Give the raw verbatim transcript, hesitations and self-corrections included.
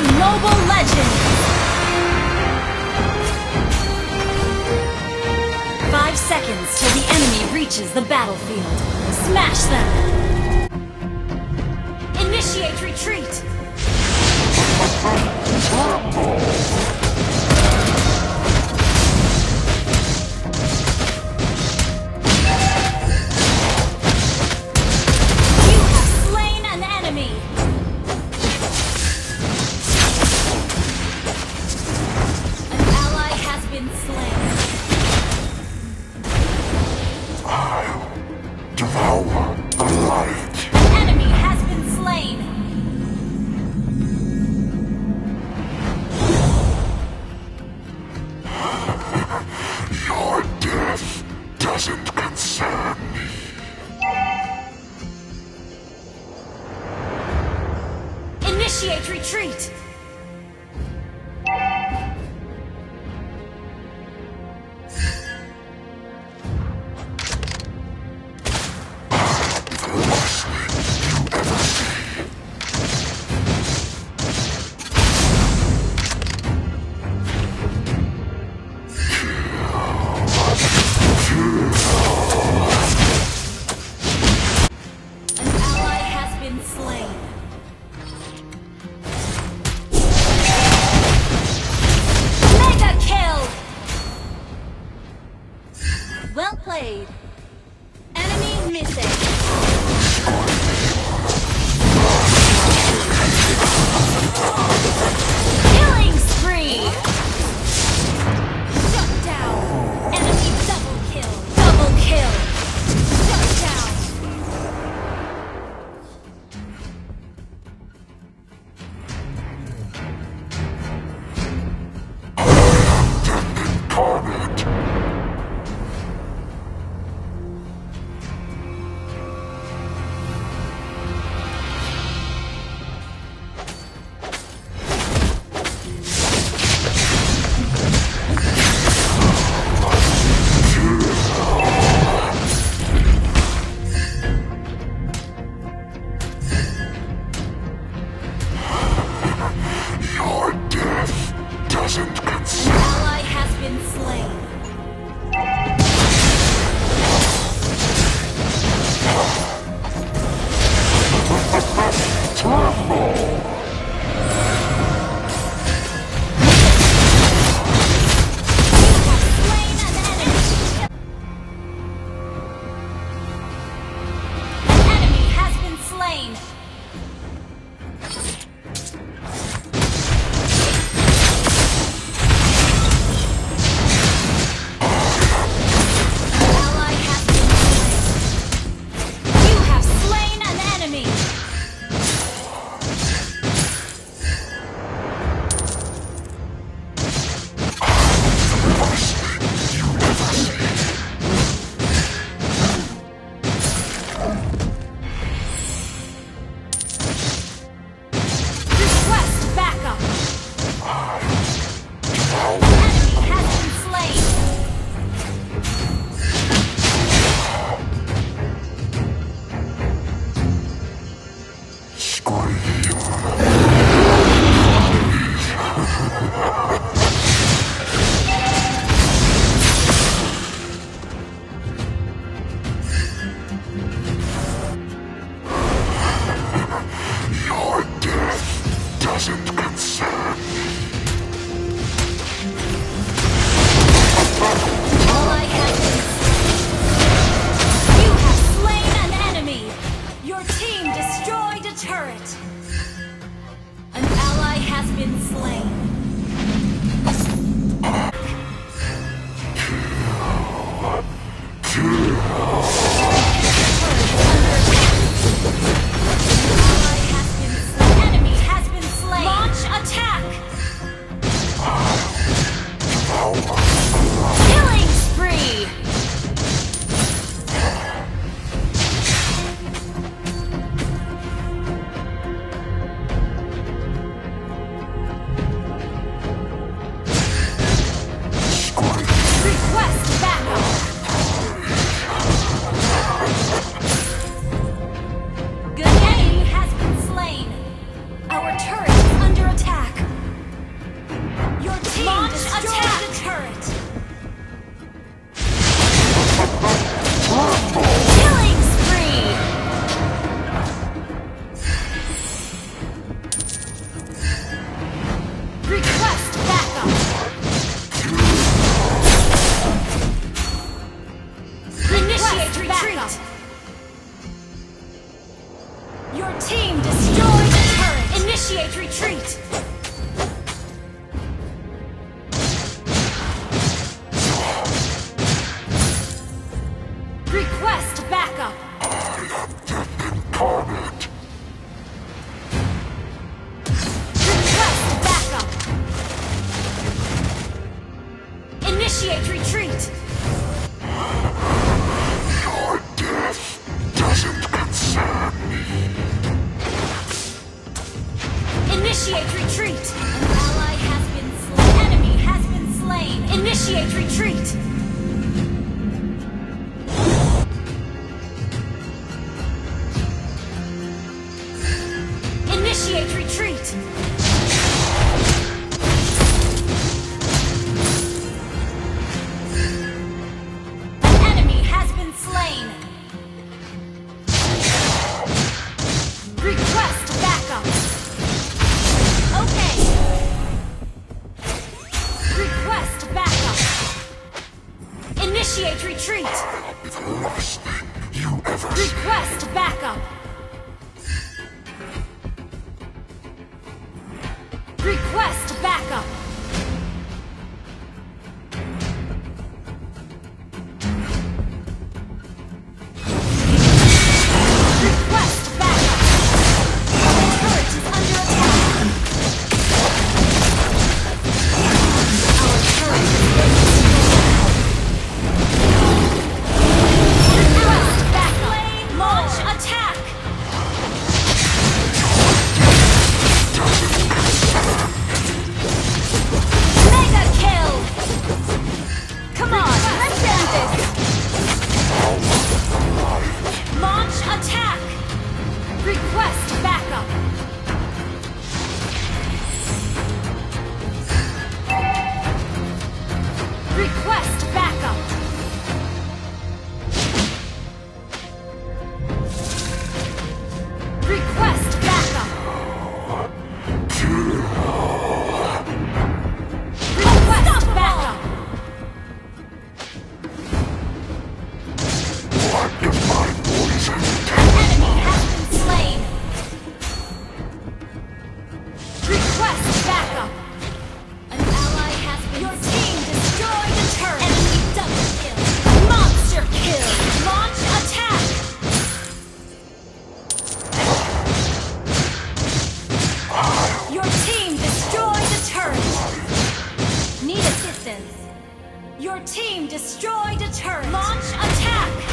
to Mobile Legends! Five seconds till the enemy reaches the battlefield. Smash them! Initiate retreat! Doesn't concern me. Initiate retreat! Well played. Enemy missing. Killing spree. Shut down. Enemy double kill. Double kill. Shut down. Incarnate. retreat! Your team destroyed the turret! Initiate retreat! Request backup! Incarnate. Request backup! Initiate retreat! Your death doesn't concern me. Initiate retreat! An ally has been slain. Enemy has been slain. Initiate retreat! Initiate retreat! An enemy has been slain. Request backup. Okay. Request backup. Initiate retreat. I'll be the last thing you ever see. Request backup. Request backup. Request backup. The turret is under attack. Our turret is Request backup. Launch attack. Mega kill. Come on, let's end this. Launch attack. Request backup. Request backup. Request backup. Request backup. What if my poison An enemy has been slain. Request backup. An ally has been Your team destroyed the turret. Enemy double kill. Monster kill. Launch attack. Your team destroyed the turret. Need assistance. Your team destroyed a turret. Launch attack.